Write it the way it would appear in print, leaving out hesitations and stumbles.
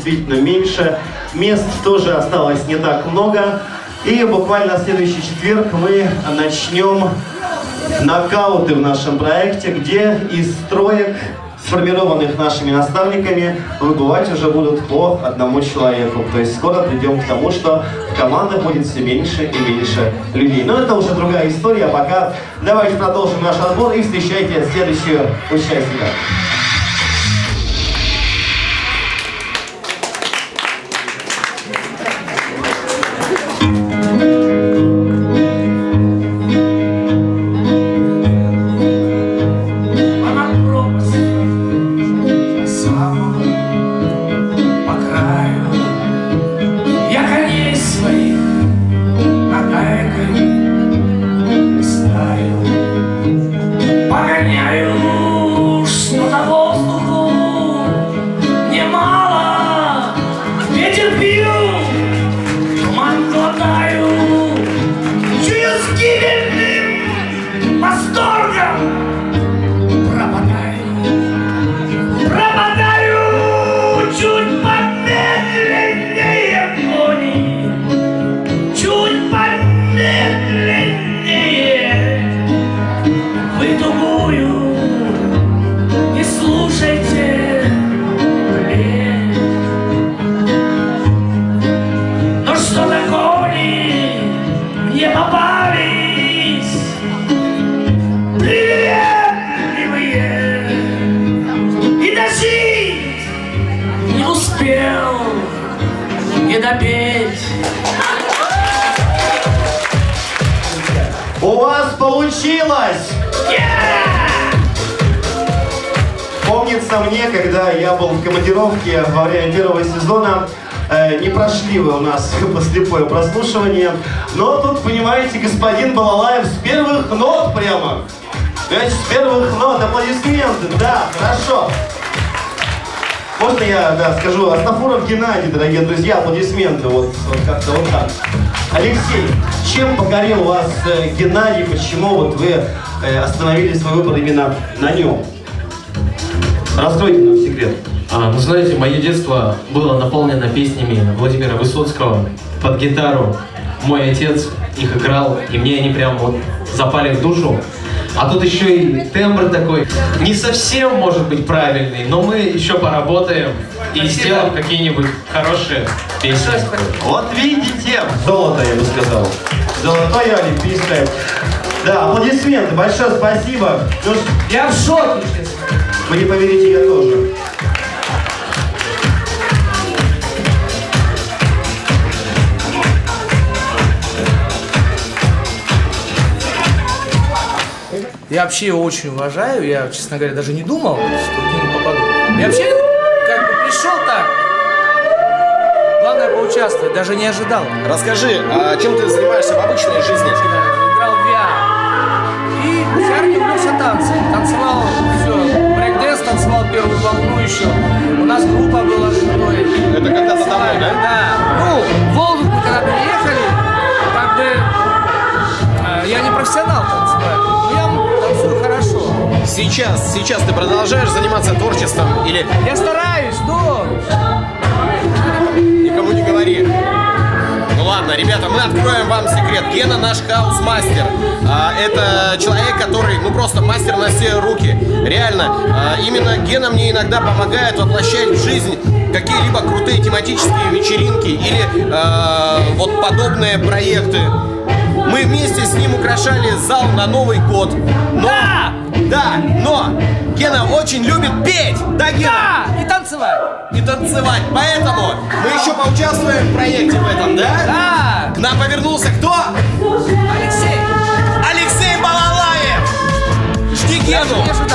действительно меньше. Мест тоже осталось не так много. И буквально в следующий четверг мы начнем нокауты в нашем проекте, где из троек, сформированных нашими наставниками, выбывать уже будут по одному человеку. То есть скоро придем к тому, что в командах будет все меньше и меньше людей. Но это уже другая история. А пока давайте продолжим наш отбор и встречайте следующего участника. У вас получилось! Помнится мне, когда я был в командировке во время первого сезона, не прошли вы у нас слепое прослушивание, но тут, понимаете, господин Балалаев с первых нот прямо. Значит, с первых нот, аплодисменты, да, хорошо. Можно я скажу? Астафуров Геннадий, дорогие друзья, аплодисменты, вот как-то вот так. Алексей, чем покорил вас Геннадий, почему вот вы остановили свой выбор именно на нем? Раскройте нам секрет. Ну, знаете, мое детство было наполнено песнями Владимира Высоцкого под гитару. Мой отец их играл, и мне они прям вот запали в душу. А тут еще и тембр такой, не совсем может быть правильный, но мы еще поработаем и сделаем какие-нибудь хорошие песни. Вот видите, золото, я бы сказал. Золотое олимпийское. Да, аплодисменты, большое спасибо. Ну, я в шоке, честно. Вы не поверите, я тоже. Я вообще его очень уважаю, я, честно говоря, даже не думал, что к нему попаду. Я вообще как бы пришел так, главное поучаствовать, даже не ожидал. Расскажи, а чем ты занимаешься в обычной жизни? Играл в VR. И я влюбился в танцы. Танцевал все, брейк-дэнс танцевал первую волну еще. У нас группа была шутой. Это когда-то давно, да? Да. Ну, в Волгу мы когда приехали, как бы я не профессионал танцевать, но я танцую хорошо. Сейчас ты продолжаешь заниматься творчеством или... Я стараюсь, но... Никому не говори. Ну ладно, ребята, мы откроем вам секрет. Гена наш хаус-мастер. Это человек, который, ну просто мастер на все руки. Реально, именно Гена мне иногда помогает воплощать в жизнь какие-либо крутые тематические вечеринки или вот подобные проекты. Мы вместе с ним украшали зал на Новый год. Но... Да, но Гена очень любит петь, да, Гена? Да, и танцевать. И танцевать, поэтому мы еще поучаствуем в проекте в этом, да? Да. К нам повернулся кто? Алексей. Алексей Балалаев! Жди Гену!